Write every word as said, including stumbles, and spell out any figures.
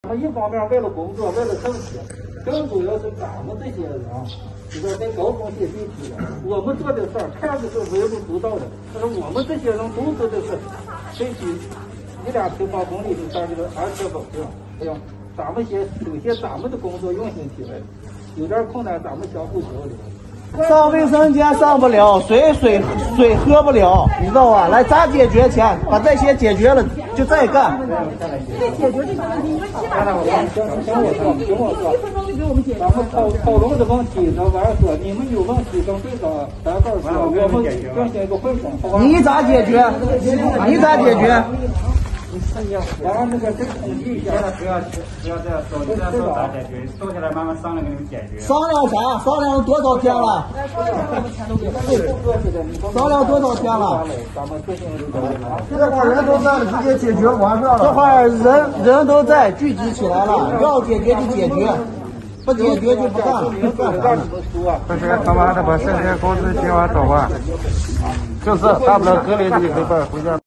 一方面为了工作，为了挣钱，更主要是咱们这些人啊，知道在高风险地区，我们做的事儿看着是微不足道的，但是我们这些人都知道是必须一两平方公里的这儿这个安全保障。哎呀，咱们先首先咱们的工作用心起来，有点困难咱们相互交流。 上卫生间上不了，水水水喝不了，你知道吧？来，咋解决钱？把这些解决了就再干。 对解决这个问题，你们起码我听我说，听我说， 一分钟就给我们解决。 咱们讨讨论的问题，咱完说，你们有问题跟队长咱这儿说，我们进行一个会诊，好吧？ 你咋解决？你咋解决？ 然后那个再统计一下， 不要不要这样说，你这样说咋解决？坐下来慢慢商量，给你们解决。 商量啥？商量多少天了？商量多少天了？这会儿人都在，直接解决完事了。这会儿人人都在，聚集起来了，要解决就解决，不解决就不干了。 不行，他妈的把剩下工资结完走吧。就是大不了隔离几个礼拜回家。